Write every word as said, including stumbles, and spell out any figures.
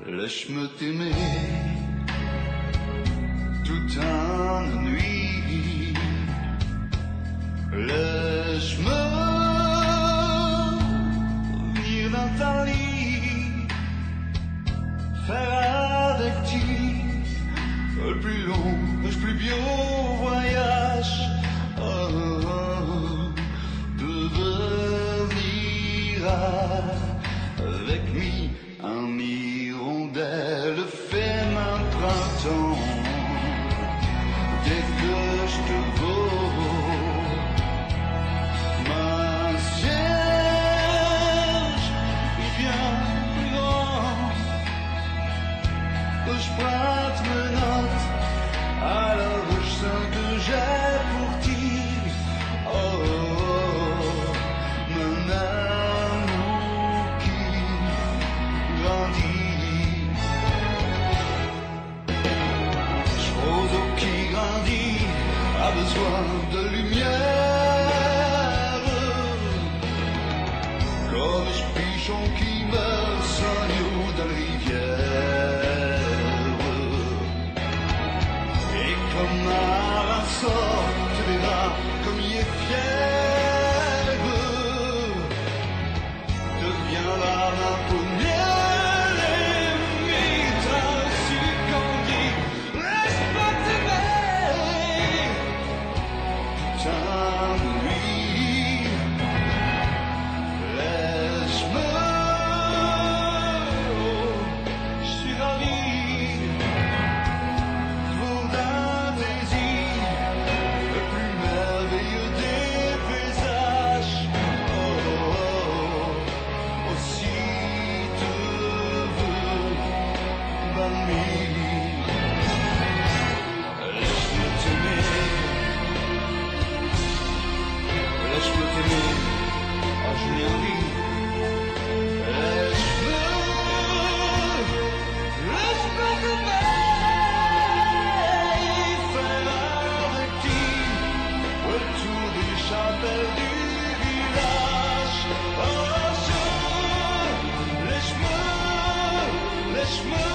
Laisse-moi t'aimer toute une nuit. Laisse-moi venir dans ta lit, faire avec toi le plus long, le plus beau voyage. Oh, oh, de venir avec moi en hirondelle, fait un printemps. Dès que je te vois, ma cierge est bien plus grand. Que je prête mes notes à la recherche que j'ai pour dire. Oh, oh, oh, mon amour qui grandit. Ce roseau qui grandit a besoin de lumière, comme ce pigeon qui meurt sans eau dans la rivière. Et comme un sort, tu verras comme il est fier, deviendra ma première ennemie. Ainsi qu'on dit, laisse-moi t'aimer toute une nuit. Laisse-moi, je suis ravi pour d'un désir, le plus merveilleux des paysages. Oh, oh, oh, aussi te veux, Bambi. Laisse-moi t'aimer, laisse-moi t'aimer, oh je l'ai envie. Laisse-moi, laisse-moi t'aimer, faire avec toi autour des chapelles du village. Oh, je, laisse-moi, laisse-moi